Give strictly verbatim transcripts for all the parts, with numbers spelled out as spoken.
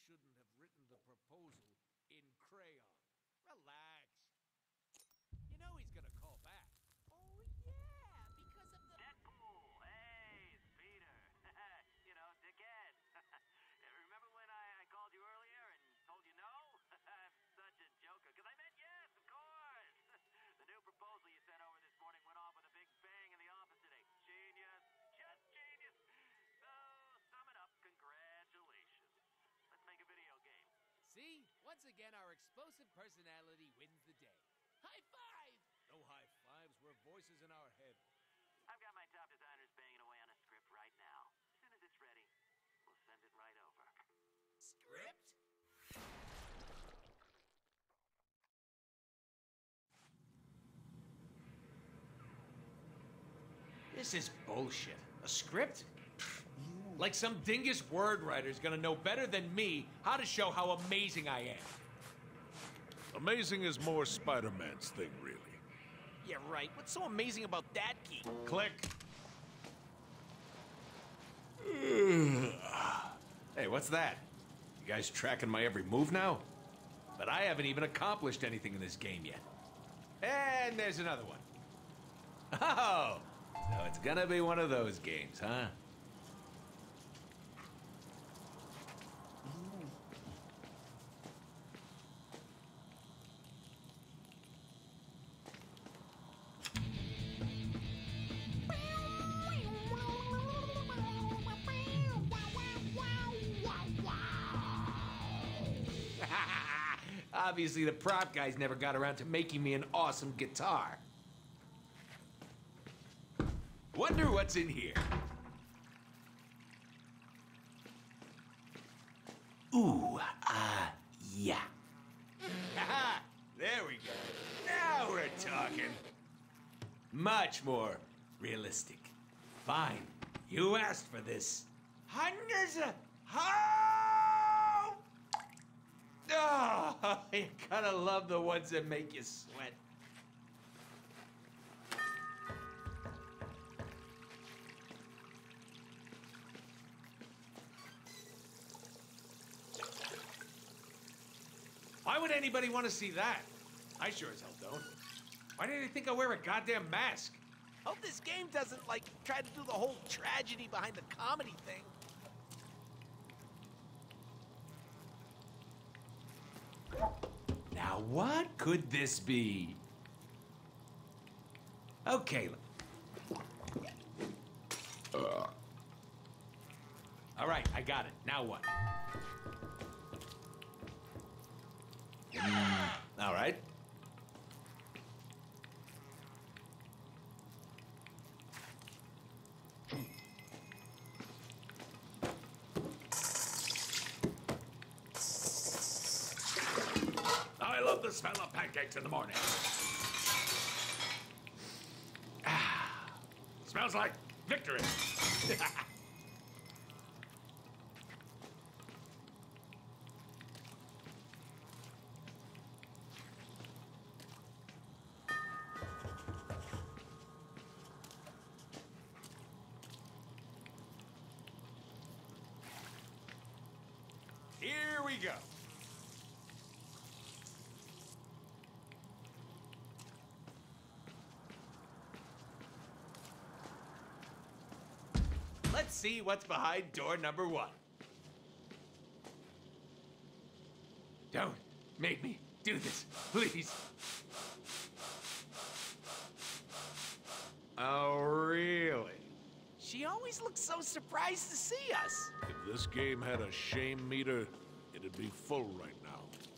shouldn't have written the proposal in crayon. Relax. You know he's gonna call back. Oh, yeah, because of the... Deadpool! Hey, it's Peter. You know, dickhead. Remember when I, I called you earlier and told you no? I'm such a joker, because I meant yes, of course. The new proposal you sent over this morning went off with a big bang in the office today. Genius. Just genius. So, sum it up, congratulations. Let's make a video game. See? Once again, our explosive personality wins the day. High five! No high fives, we're voices in our head. I've got my top designers banging away on a script right now. As soon as it's ready, we'll send it right over. Script? This is bullshit. A script? Like some dingus word writer's gonna know better than me how to show how amazing I am. Amazing is more Spider-Man's thing, really. Yeah, right. What's so amazing about that key? Click. Hey, what's that? You guys tracking my every move now? But I haven't even accomplished anything in this game yet. And there's another one. Oh, so it's gonna be one of those games, huh? Obviously, the prop guys never got around to making me an awesome guitar. Wonder what's in here. Ooh, ah, uh, yeah. Haha, there we go. Now we're talking. Much more realistic. Fine, you asked for this. Hundreds of... Oh! Oh, you gotta love the ones that make you sweat. Why would anybody want to see that? I sure as hell don't. Why do they think I wear a goddamn mask? Hope this game doesn't, like, try to do the whole tragedy behind the comedy thing. Now, what could this be? Okay. Uh. All right, I got it. Now what? Mm, all right. I love the smell of pancakes in the morning. Ah, smells like victory. Here we go. Let's see what's behind door number one. Don't make me do this, please. Oh, really? She always looks so surprised to see us. If this game had a shame meter, it'd be full right now.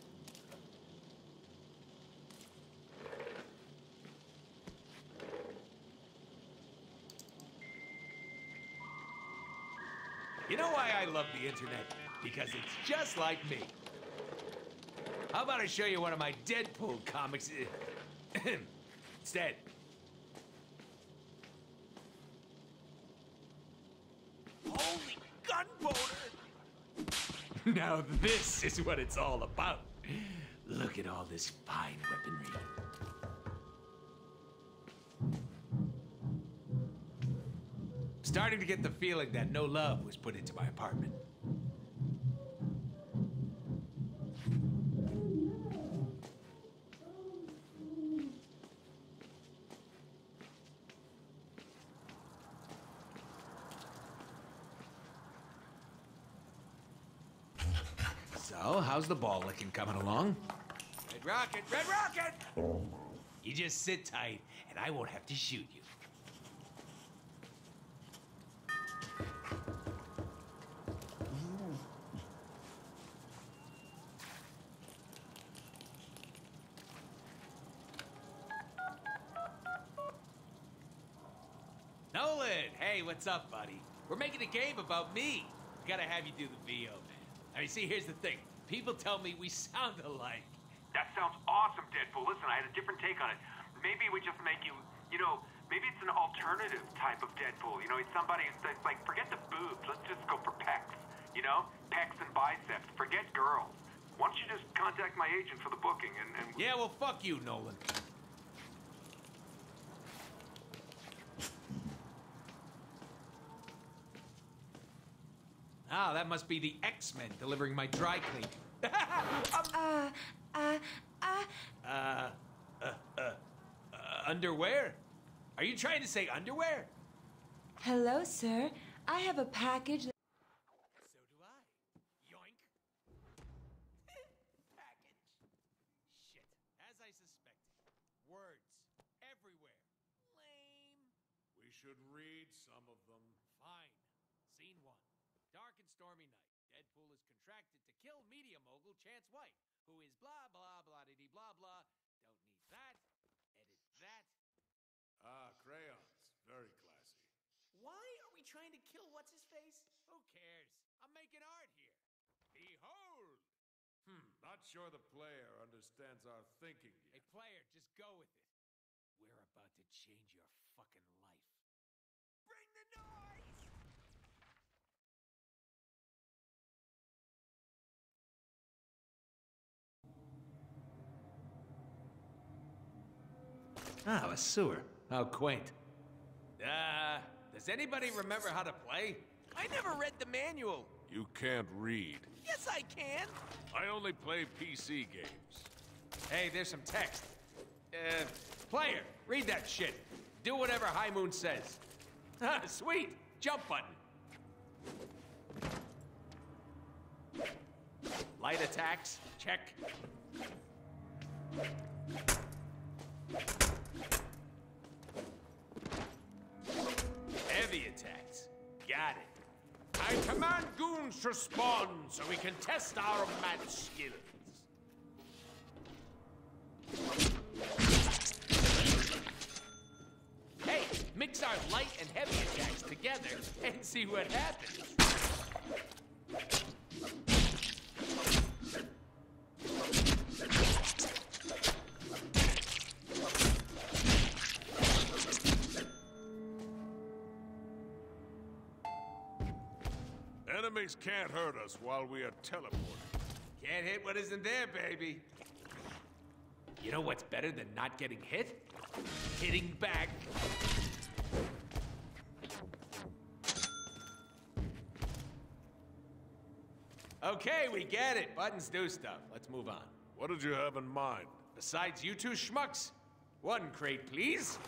You know why I love the internet? Because it's just like me. How about I show you one of my Deadpool comics instead? Holy gunpowder! Now this is what it's all about. Look at all this fine weaponry. Starting to get the feeling that no love was put into my apartment. how's the ball licking coming along? Red Rocket, Red Rocket! You just sit tight, and I won't have to shoot you. Nolan, hey, what's up, buddy? We're making a game about me. Gotta have you do the V O, man. I mean, see, here's the thing. People tell me we sound alike. That sounds awesome, Deadpool. Listen, I had a different take on it. Maybe we just make you, you know, maybe it's an alternative type of Deadpool. You know, it's somebody that's like, forget the boobs. Let's just go for pecs. You know, pecs and biceps. Forget girls. Why don't you just contact my agent for the booking and... and... Yeah, well, fuck you, Nolan. Ah, that must be the X-Men delivering my dry cleaning. Uh, uh, uh. Uh, uh, uh, uh, underwear? Are you trying to say underwear? Hello, sir. I have a package. So do I. Yoink. Package. Shit, as I suspected. Words. Everywhere. Lame. We should read some of them. Fine. Scene one. Dark and stormy night. Deadpool is contracted to kill media mogul Chance White, who is blah, blah, blah-dee-dee, blah, blah. Don't need that. Edit that. Ah, crayons. Very classy. Why are we trying to kill what's-his-face? Who cares? I'm making art here. Behold! Hmm, not sure the player understands our thinking Hey, yet. player, just go with it. We're about to change your fucking life. Bring the noise! Ah, a sewer. How quaint. Uh, does anybody remember how to play? I never read the manual. You can't read. Yes, I can. I only play P C games. Hey, there's some text. Uh, player, read that shit. Do whatever High Moon says. Ah, sweet. Jump button. Light attacks, check. Heavy attacks, got it. I command goons to spawn so we can test our match skills. Hey, mix our light and heavy attacks together and see what happens. Enemies can't hurt us while we are teleporting. Can't hit what isn't there, baby. You know what's better than not getting hit? Hitting back. Okay, we get it. Buttons do stuff. Let's move on. What did you have in mind? Besides you two schmucks, one crate, please.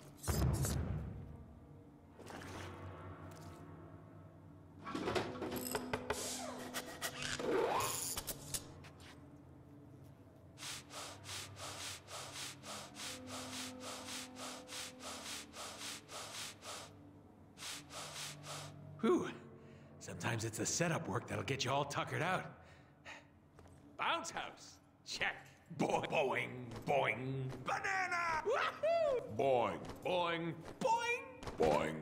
Whew. Sometimes it's the setup work that'll get you all tuckered out. Bounce house. Check. Boing, boing, boing. Banana! Woohoo! Boing, Boing, boing. boing.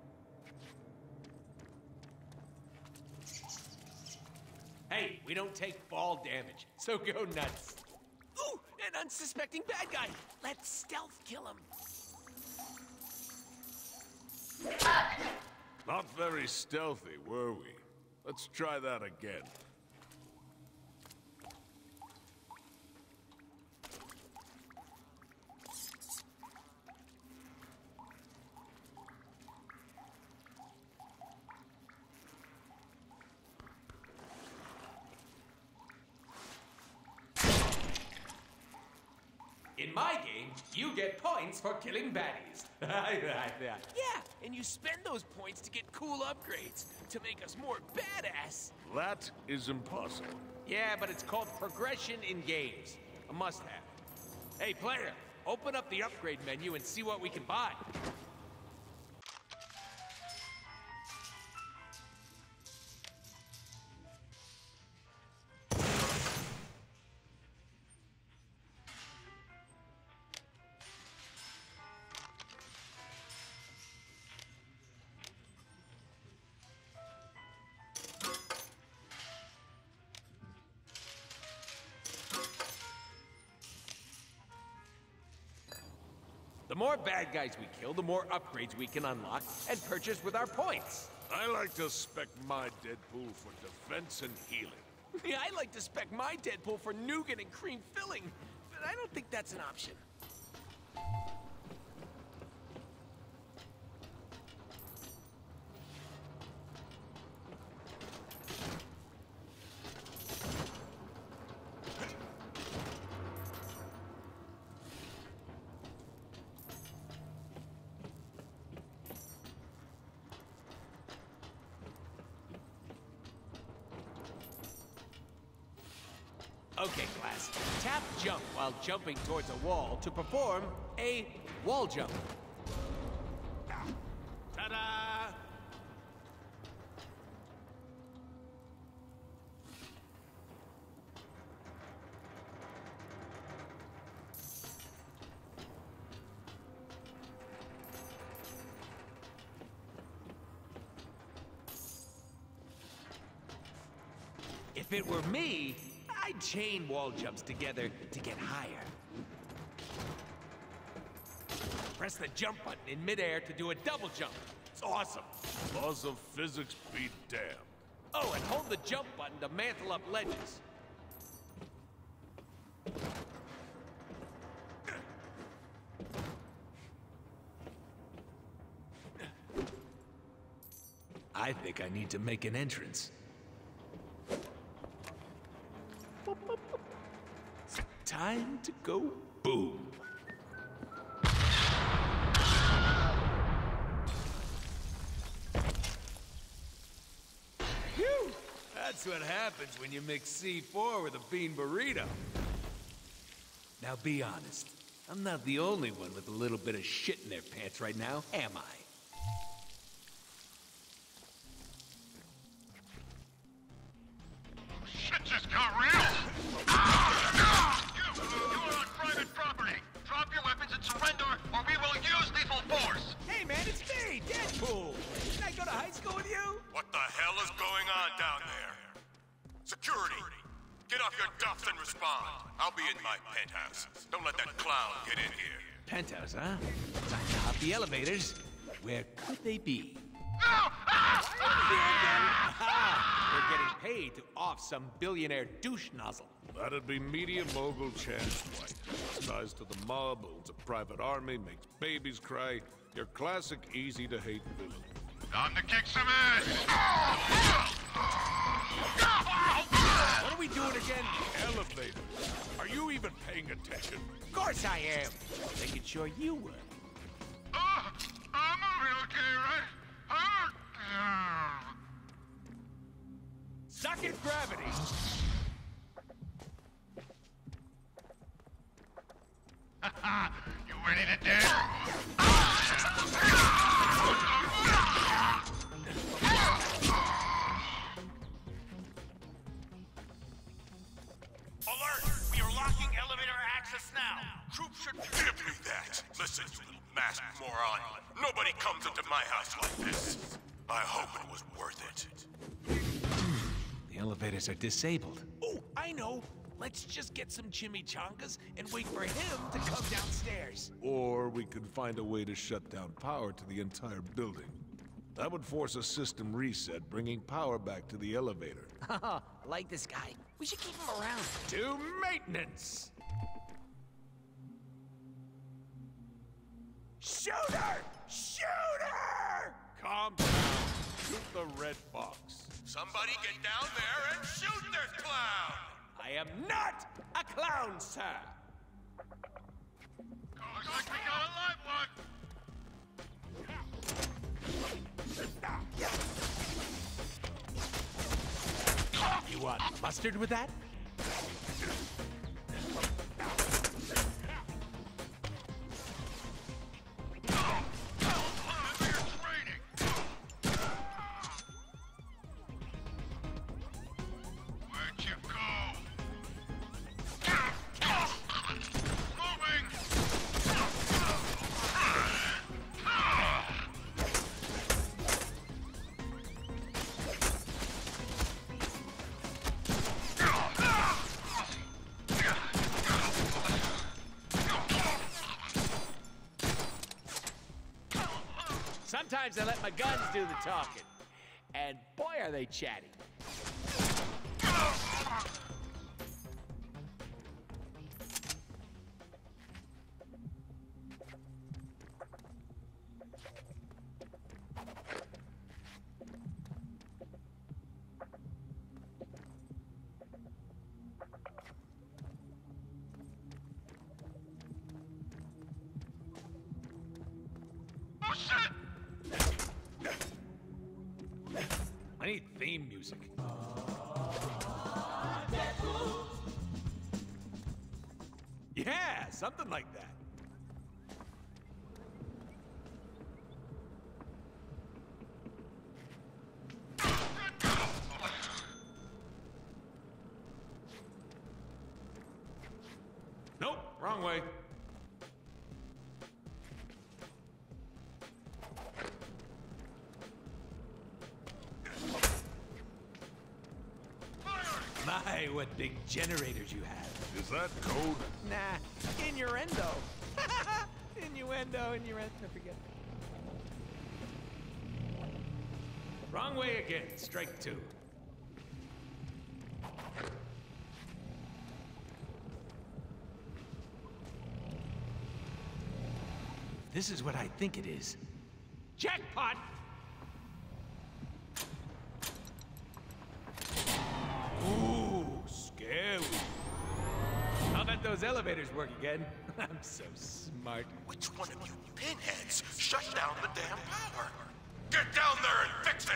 Hey, we don't take fall damage, so go nuts. Ooh, an unsuspecting bad guy. Let's stealth kill him. Not very stealthy, were we? Let's try that again. In my game, you get points for killing baddies. Yeah, and you spend those points to get cool upgrades to make us more badass. That is impossible. Yeah, but it's called progression in games. A must-have. Hey, player, open up the upgrade menu and see what we can buy. The more bad guys we kill, the more upgrades we can unlock and purchase with our points. I like to spec my Deadpool for defense and healing. Yeah, I like to spec my Deadpool for nougat and cream filling, but I don't think that's an option. Okay, class. Tap jump while jumping towards a wall to perform a wall jump. Ta-da! If it were me, I'd chain wall jumps together to get higher. Press the jump button in midair to do a double jump. It's awesome. Laws of physics be damned. Oh, and hold the jump button to mantle up ledges. I think I need to make an entrance. Time to go boom. Phew! That's what happens when you mix C four with a bean burrito. Now be honest. I'm not the only one with a little bit of shit in their pants right now, am I? Shit just got real! Or we will use lethal force! Hey man, it's me, Deadpool! Didn't I go to high school with you? What the hell is going on down there? Security! Get off your duffs and respond. I'll be in my penthouse. Don't let that clown get in here. Penthouse, huh? Time to hop the elevators. Where could they be? No! Ah! We're getting paid to off some billionaire douche nozzle. That'd be media mogul Chance White. Ties to the mob, owns a private army, makes babies cry. Your classic easy-to-hate villain. Time to kick some ass! What are we doing again? Elevator. Are you even paying attention? Of course I am. Making sure you were. Uh, I'm gonna be okay, right? Uh, Suck at gravity. you ready to dance? Alert! We are locking elevator access now. Troops should... Give me that! Listen, you little masked moron. Nobody comes into my house like this. I hope it was worth it. The elevators are disabled. Oh, I know. Let's just get some chimichangas and wait for him to come downstairs. Or we could find a way to shut down power to the entire building. That would force a system reset, bringing power back to the elevator. Haha, I like this guy. We should keep him around. To maintenance! Shooter! Shooter! Calm down. Shoot the red box. Somebody get down there and shoot this clown! I am not a clown, sir! Looks like we got a live one! You want mustard with that? Sometimes I let my guns do the talking. And boy, are they chatty. I need theme music. Yeah, something like that. Nope, wrong way. My, what big generators you have. Is that code? Nah, innuendo. Innuendo, innuendo, I forget. Wrong way again, strike two. This is what I think it is. Jackpot! Ooh, scary. I'll bet those elevators work again. I'm so smart. Which one of you pinheads shut down the damn power? Get down there and fix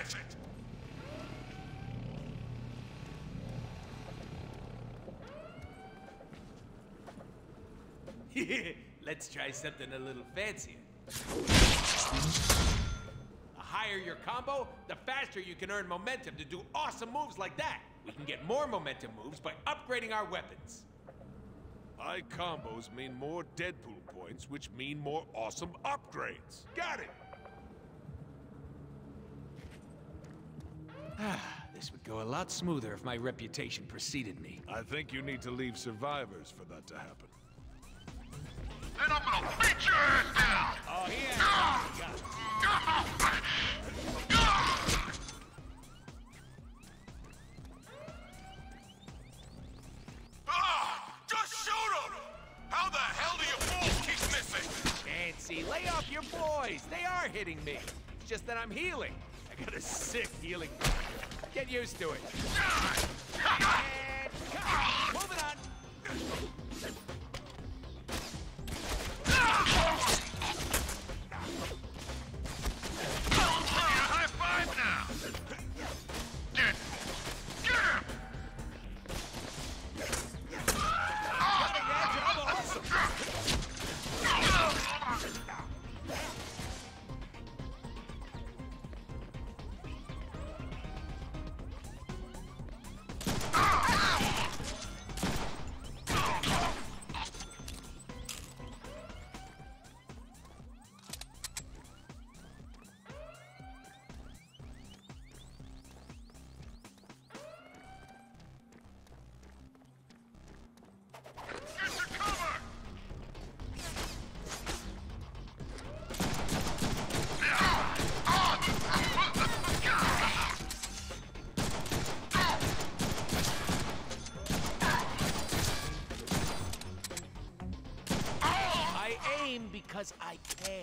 it! Let's try something a little fancier. The higher your combo, the faster you can earn momentum to do awesome moves like that. We can get more momentum moves by upgrading our weapons. High combos mean more Deadpool points, which mean more awesome upgrades. Got it! This would go a lot smoother if my reputation preceded me. I think you need to leave survivors for that to happen. Then I'm gonna beat your ass down! Oh, he has got it. Ah! Just shoot him! How the hell do you fools keep missing? Fancy, lay off your boys. They are hitting me. It's just that I'm healing. I got a sick healing. Get used to it. And cut. Moving on. High five now! Get, get him! Because I care.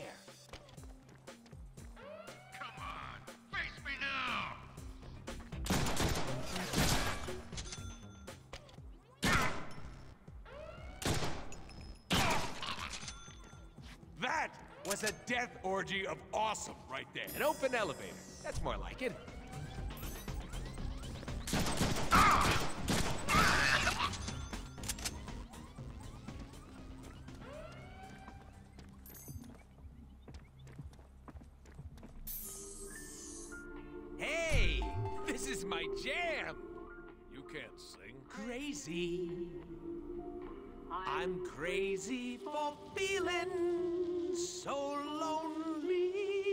Come on, face me now! That was a death orgy of awesome right there. An open elevator. That's more like it. is my jam! You can't sing. Crazy. I'm crazy for feeling so lonely.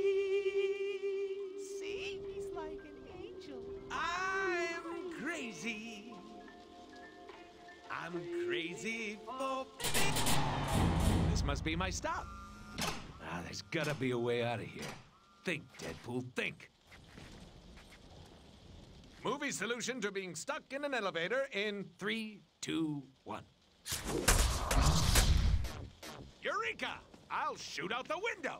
See? He's like an angel. I'm crazy. I'm crazy for feeling. This must be my stop. Ah, there's gotta be a way out of here. Think, Deadpool, think. Movie solution to being stuck in an elevator in Three, two, one. Eureka! I'll shoot out the window.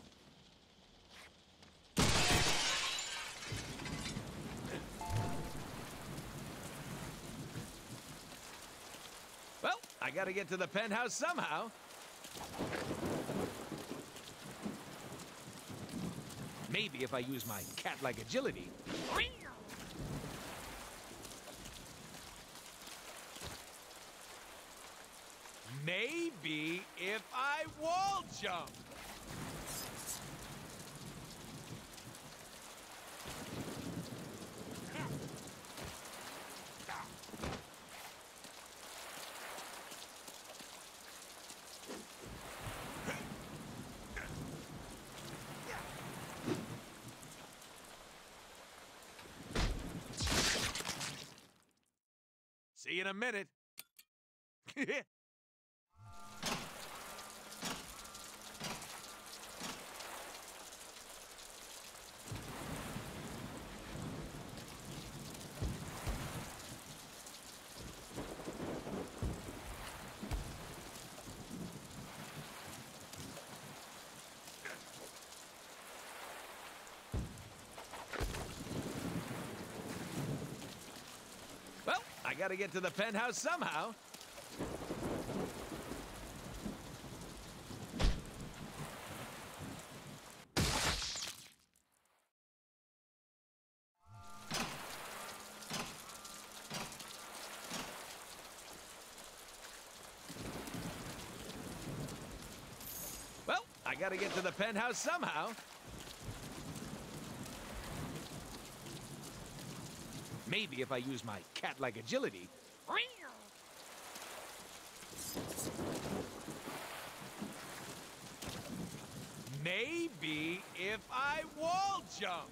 Well, I gotta get to the penthouse somehow. Maybe if I use my cat-like agility. Maybe if I wall jump. See you in a minute. Well, I gotta get to the penthouse somehow. Well, I gotta get to the penthouse somehow. Maybe if I use my cat-like agility. Maybe if I wall jump.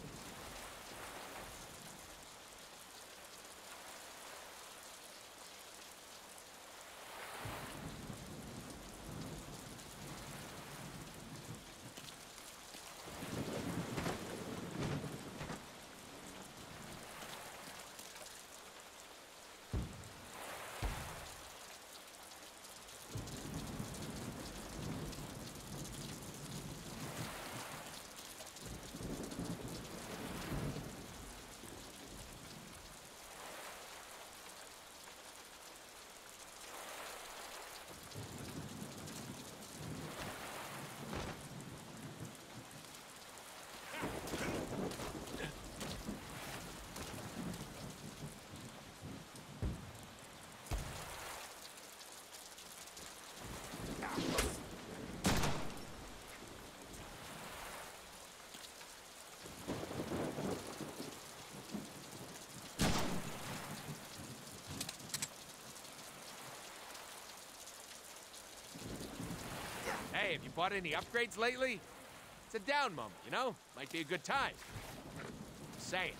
Hey, have you bought any upgrades lately? It's a down moment, you know? Might be a good time. Saying.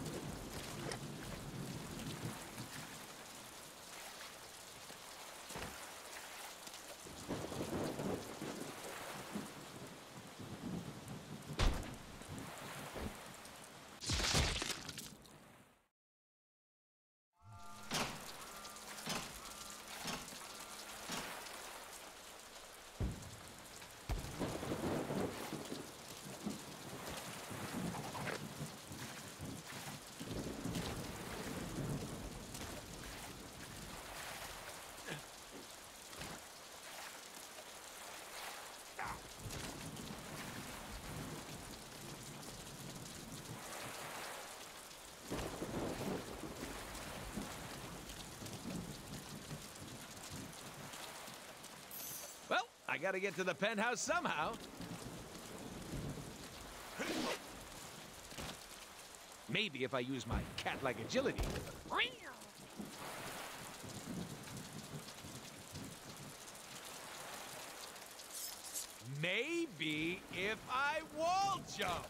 Well, I gotta get to the penthouse somehow. Maybe if I use my cat-like agility. Maybe if I wall jump.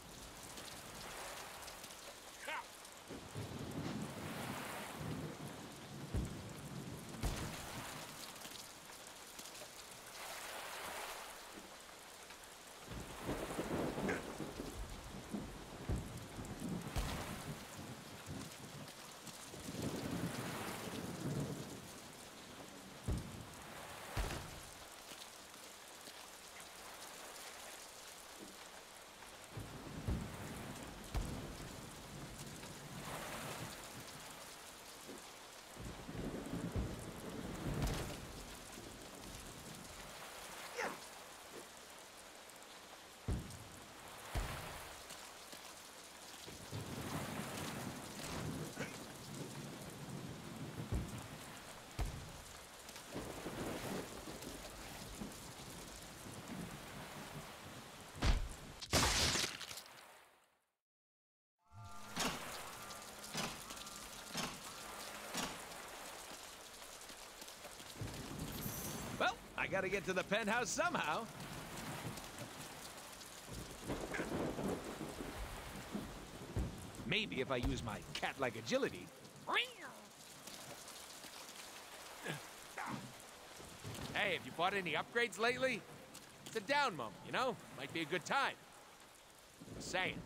Well, I gotta get to the penthouse somehow. Maybe if I use my cat-like agility. Hey, have you bought any upgrades lately? It's a down moment, you know? Might be a good time. Just saying.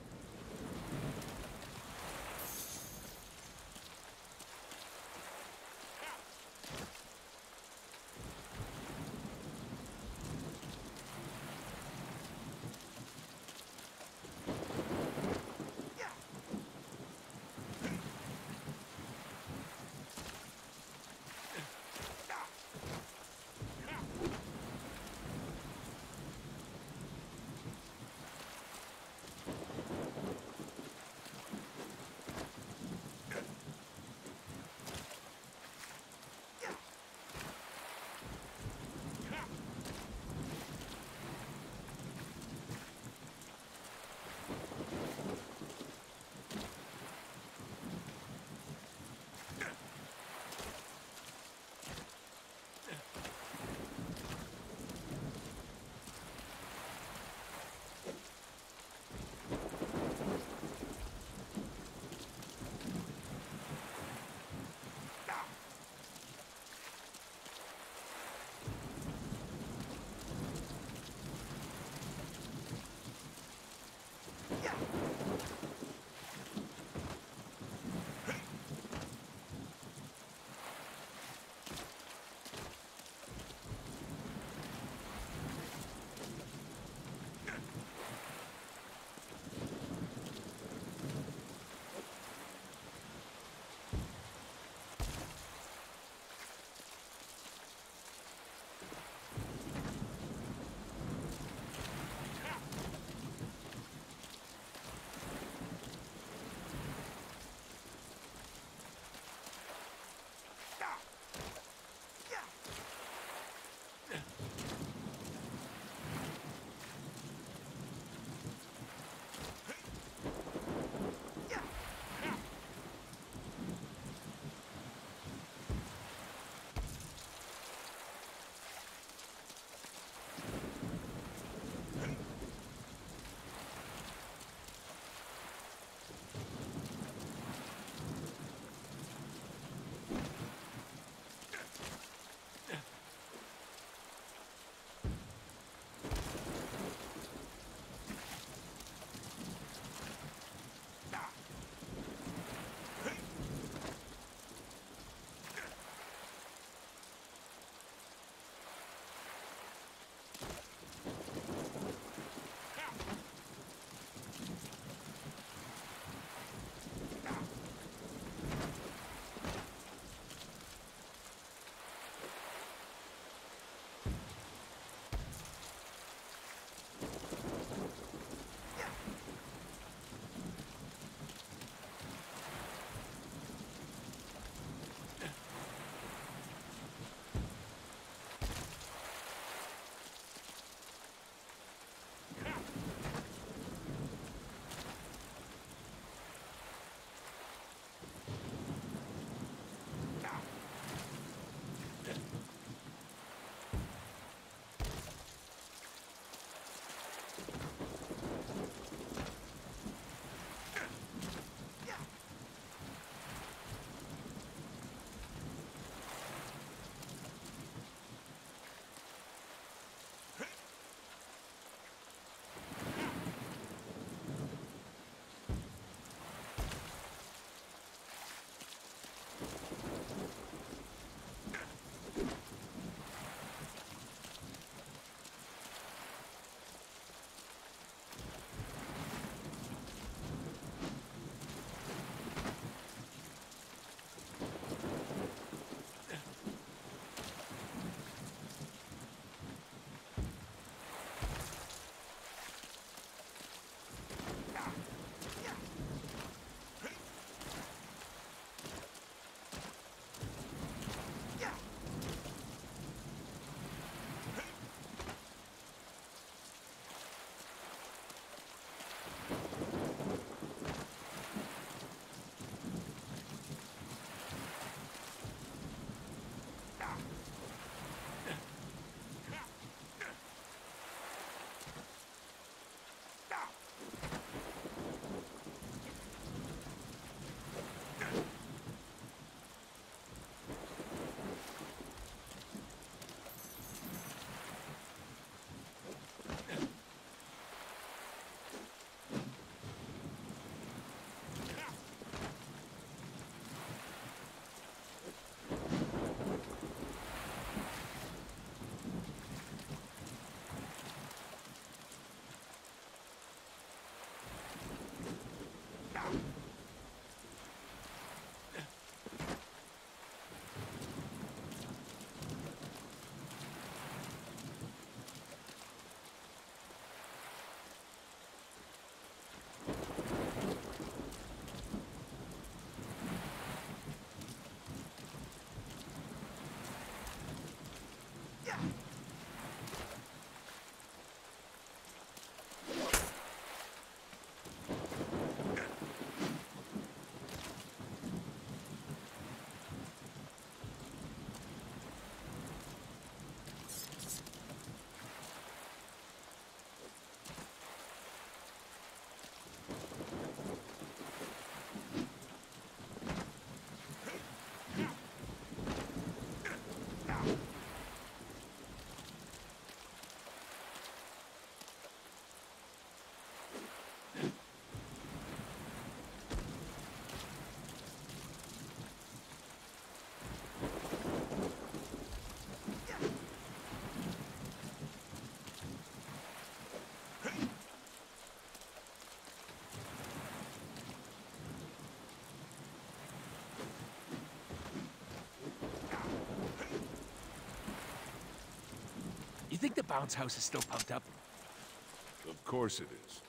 think the bounce house is still pumped up? Of course it is.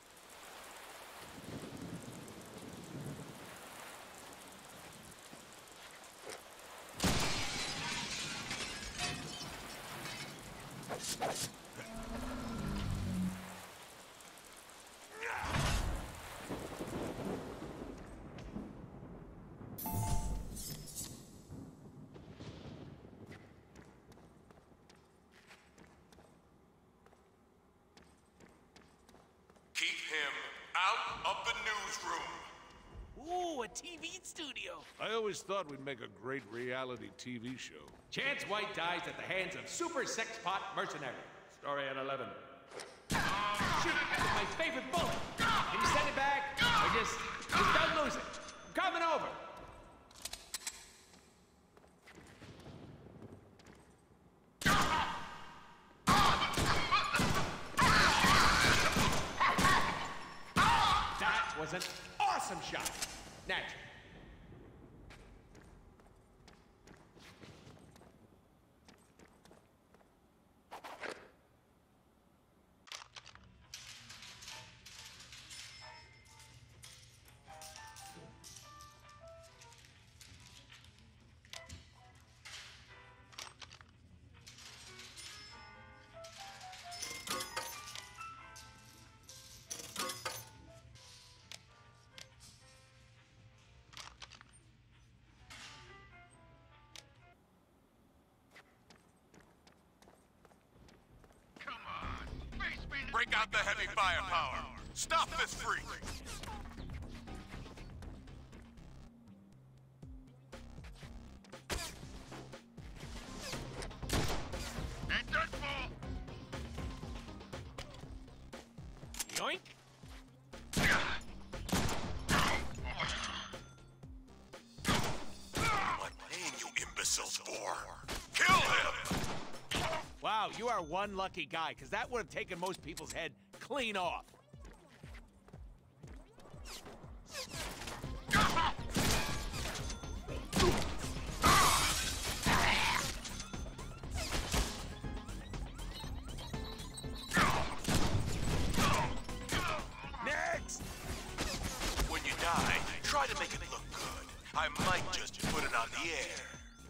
Keep him out of the newsroom. Ooh, a T V studio. I always thought we'd make a great reality T V show. Chance White dies at the hands of super sex pot mercenary. Story at eleven. Shoot, my favorite bullet. Can you send it back? Or just, just don't lose it. I'm coming over. That was an awesome shot. Natural. Break out the heavy firepower. Stop this freak. Hey, Deadpool! Yoink. What name you imbeciles for? Kill him! Wow, you are one lucky guy, because that would have taken most people's head clean off. Next! When you die, try to make it look good. I might just put it on the air.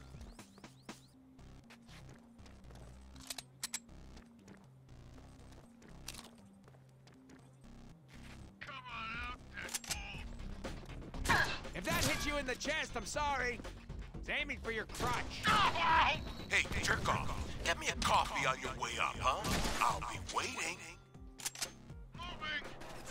If that hits you in the chest, I'm sorry. It's aiming for your crotch. Hey, jerk off. Get me a coffee on your way up, huh? I'll be waiting. Moving.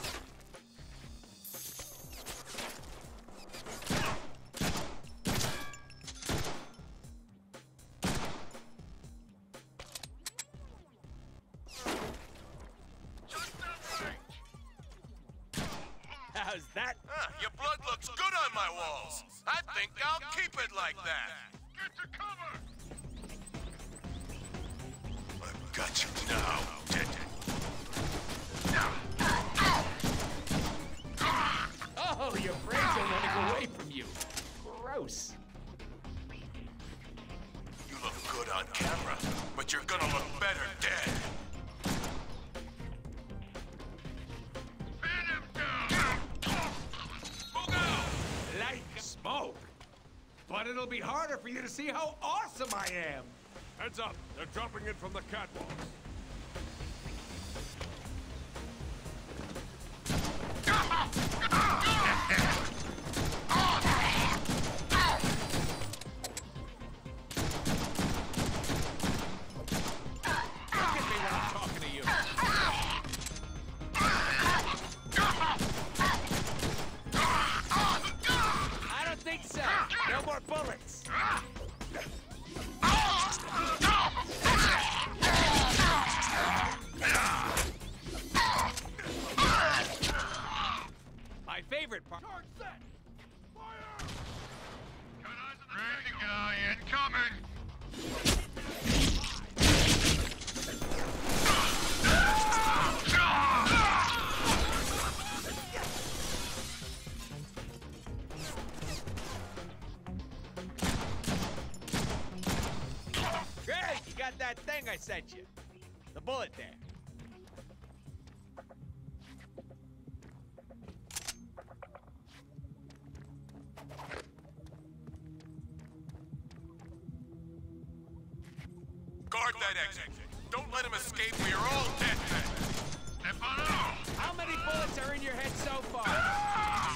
How's that? Huh, your blood looks good on my walls. I think I'll keep it like that. Get to cover. I've got you now, Deadpool. Oh, your brains are running away from you. Gross. You look good on camera, but you're gonna look better dead. Pin him down. Move out. Like smoke. But it'll be harder for you to see how awesome I am. Heads up, they're dropping in from the catwalks. Look at me when I'm talking to you. I don't think so. No more bullets. My favorite part. Charge set! Fire! Ready, guy, incoming. Great, you got that thing I sent you. The bullet there. Guard that exit. Don't let him escape or you're all dead men. How many bullets are in your head so far?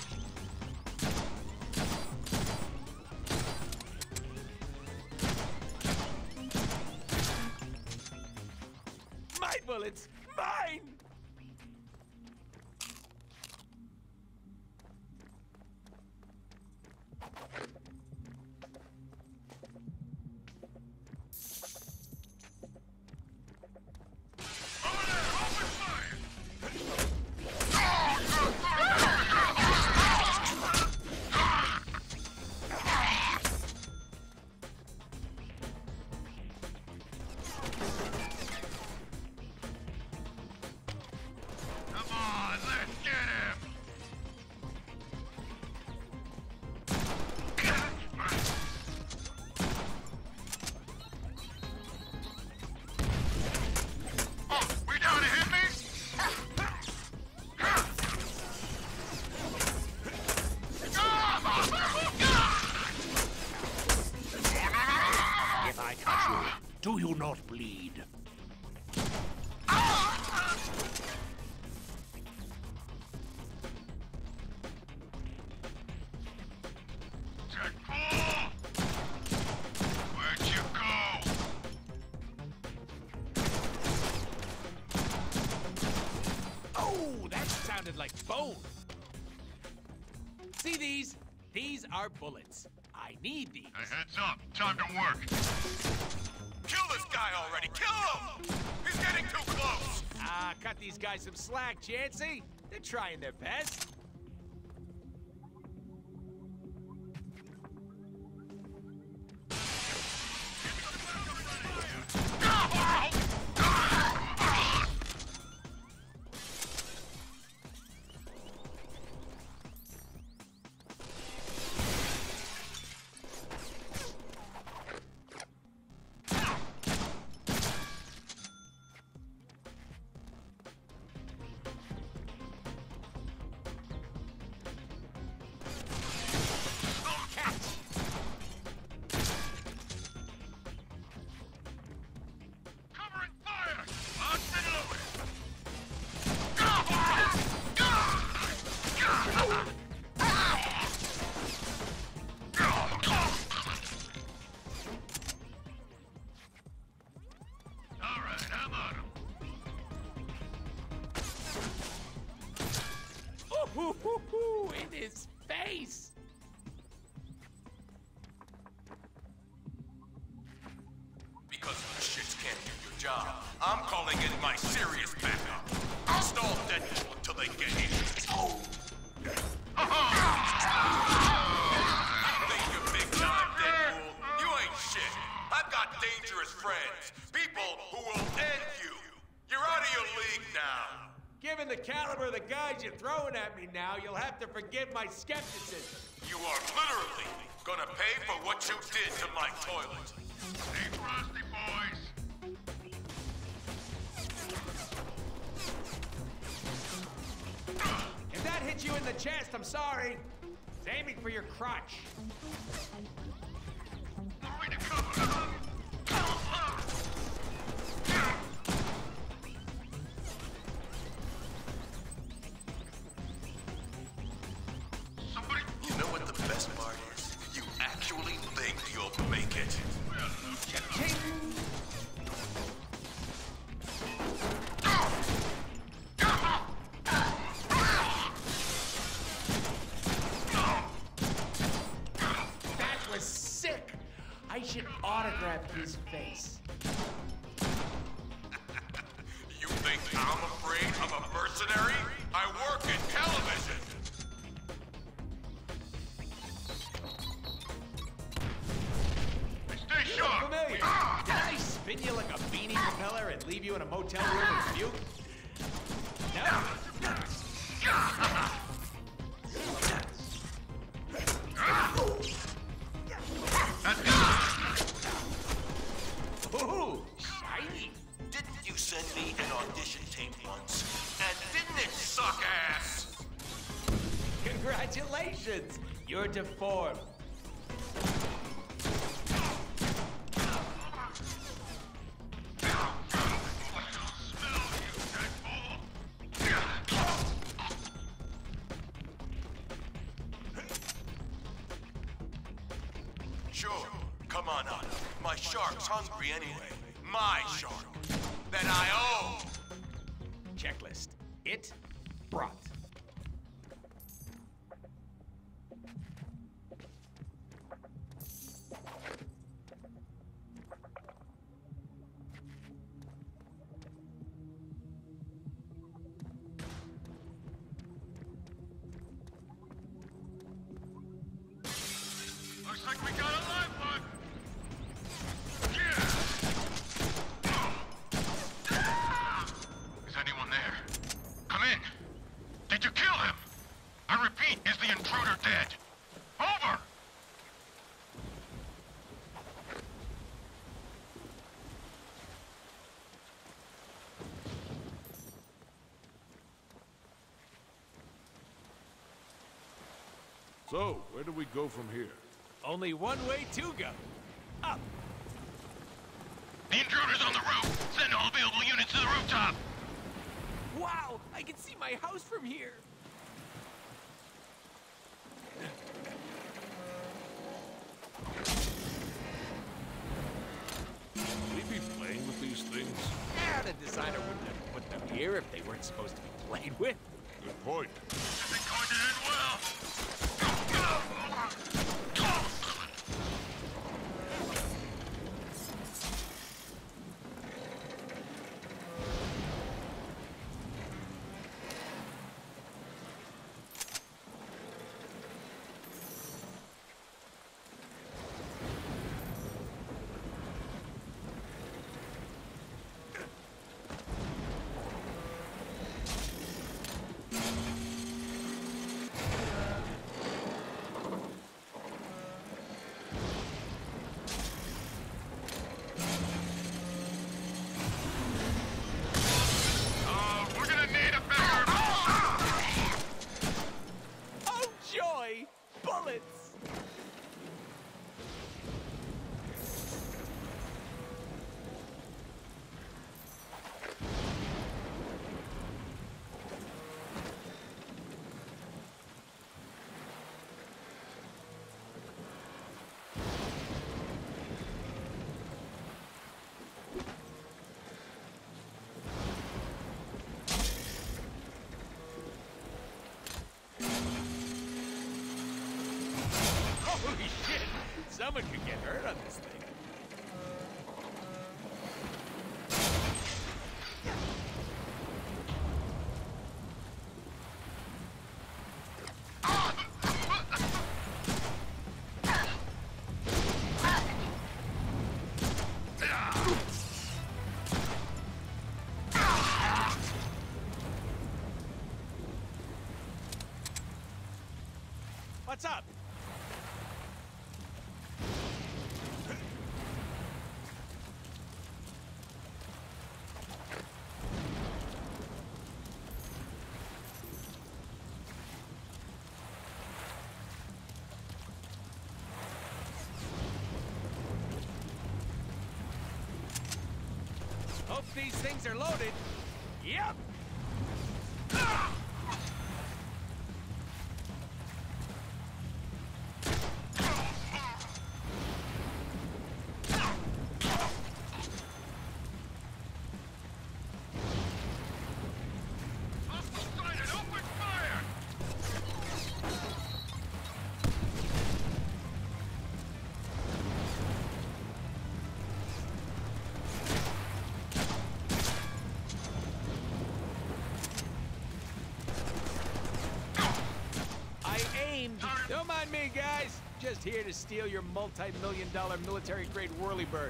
My bullets! Mine! Do you not bleed? Deadpool! Where'd you go? Oh, that sounded like bone. See these? These are bullets. I need these. Hey, heads up. Time to work. Kill this guy already! Kill him! He's getting too close! Ah, cut these guys some slack, Chancy. They're trying their best. Ooh, in his face! Because you shits can't do your job, I'm calling in my serious backup. I'll stall Deadpool until they get here. Oh! Think you're big time, Deadpool? You ain't shit. I've got dangerous friends. People who will end you. You're out of your league now. Given the caliber of the guys you're throwing at me now, you'll have to forgive my skepticism. You are literally gonna pay for what you did to my toilet. Stay frosty, boys. If that hit you in the chest, I'm sorry. It's aiming for your crotch. Throw me to cover. You know what the best part is? You actually think you'll make it. That was sick. I should autograph his face. You think I'm afraid of a mercenary? I work in television. Stay Look sharp. familiar. Did I spin you like a beanie propeller and leave you in a motel room with puke? No. Ooh, shiny. Didn't you send me Congratulations! You're deformed. Sure, come on up. My shark's hungry anyway. My shark. That I own. Checklist. It brought. Looks like we got a live one. Is anyone there? Come in. Did you kill him? I repeat, is the intruder dead? Over! So, where do we go from here? Only one way to go. Up. The intruder's on the roof! Send all available units to the rooftop! Wow, I can see my house from here. Should we be playing with these things? Yeah, the designer wouldn't have put them here if they weren't supposed to be played with. Good point. This isn't going to end well! Uh, we're gonna need a better... Oh, joy! Bullets! Holy shit! Someone could get hurt on this thing. What's up? Hope these things are loaded. Yep. Open fire! I aimed. Don't mind me, guys. Just here to steal your multi-million dollar military-grade whirlybird.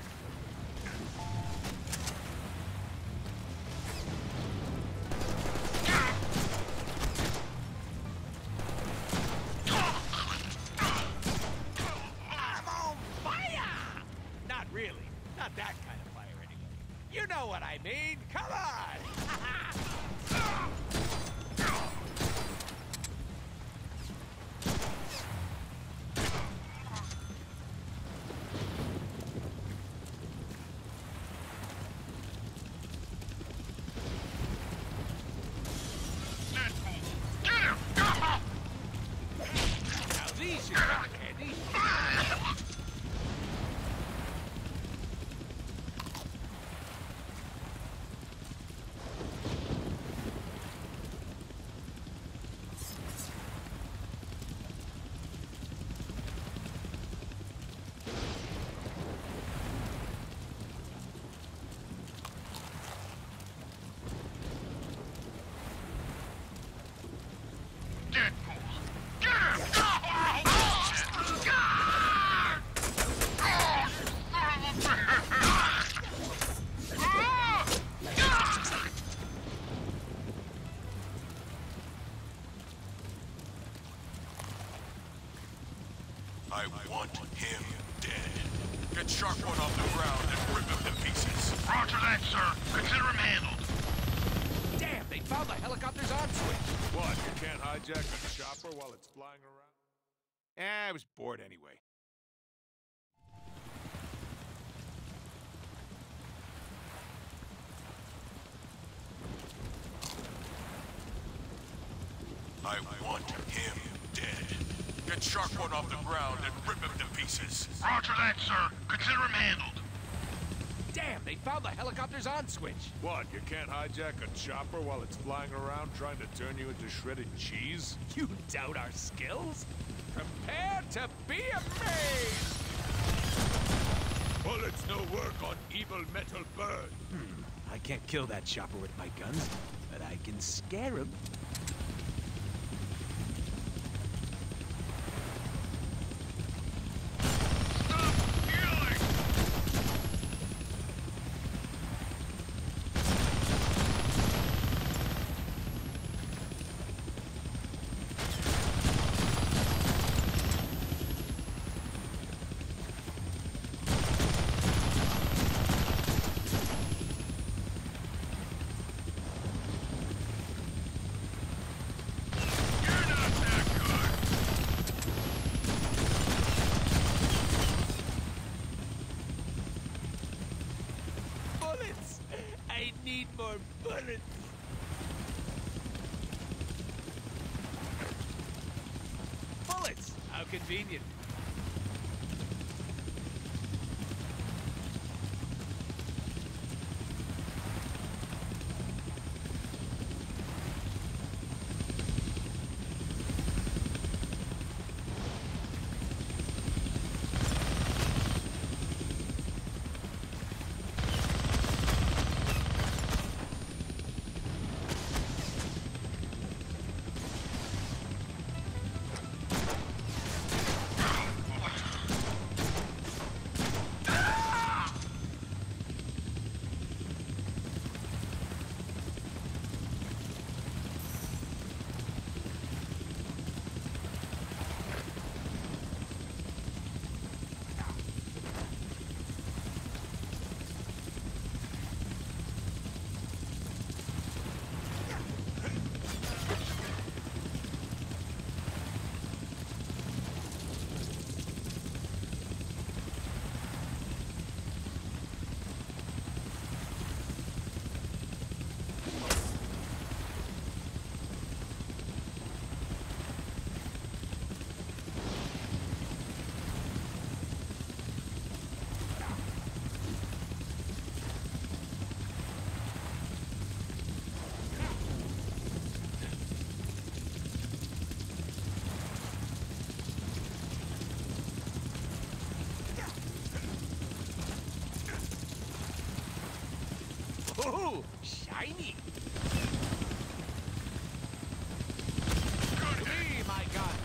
I'm on fire! Not really. Not that kind of fire, anyway. You know what I mean. Come on! I want him dead. Get Shark One off the ground and rip him to pieces. Roger that, sir. Consider him handled. Damn, they found the helicopter's on switch. What, you can't hijack a chopper while it's flying around? Eh, I was bored anyway. I want him dead. Get Shark One off the ground and rip him to pieces. Roger that, sir. Consider him handled. Damn, they found the helicopter's on switch. What, you can't hijack a chopper while it's flying around trying to turn you into shredded cheese? You doubt our skills? Prepare to be amazed! Bullets no work on evil metal bird. Hmm, I can't kill that chopper with my guns, but I can scare him. I need more bullets. Bullets! How convenient. Ooh, shiny! Good me, my guns!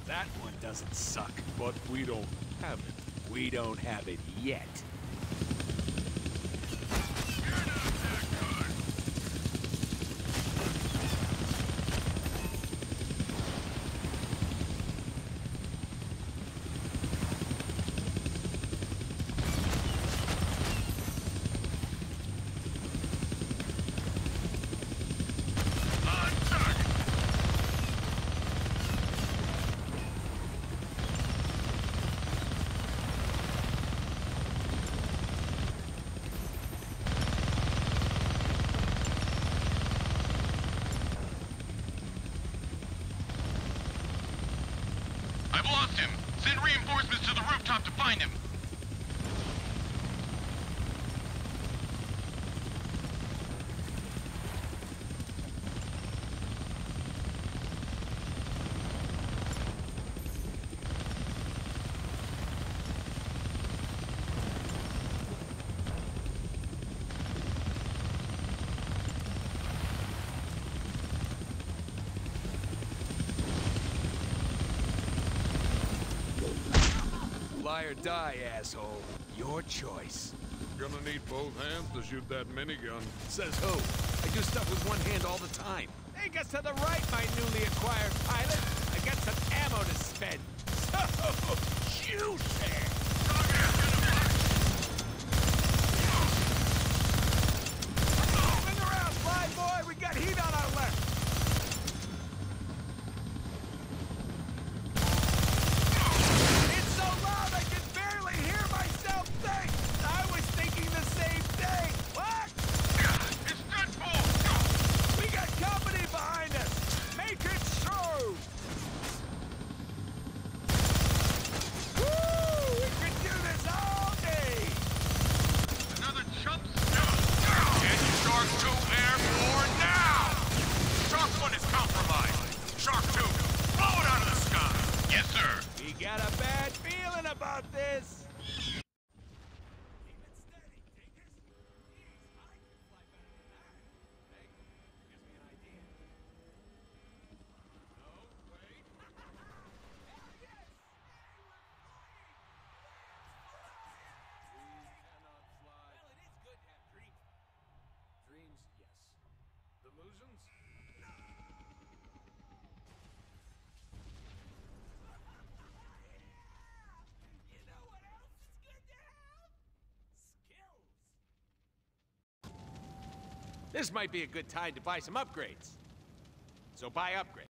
That one doesn't suck. But we don't have it. We don't have it yet. I've lost him. Send reinforcements to the rooftop to find him. Fly or die, asshole. Your choice. Gonna need both hands to shoot that minigun. Says who? I do stuff with one hand all the time. Take us to the right, my newly acquired pilot. I got some ammo to spend. So juicy! Swing around, fly boy. We got heat on our left. It's so loud I can barely hear myself think. I was thinking the same thing. What? It's Deadpool! We got company behind us! Make it so! Woo! We could do this all day! Another chump? Get Shark two airborne now! Shark one is compromised. Shark two, blow it out of the sky! Yes, sir. We got a bad feeling about this! Dreams, yes. Delusions? You know what else is good to have? Skills. This might be a good time to buy some upgrades. So buy upgrades.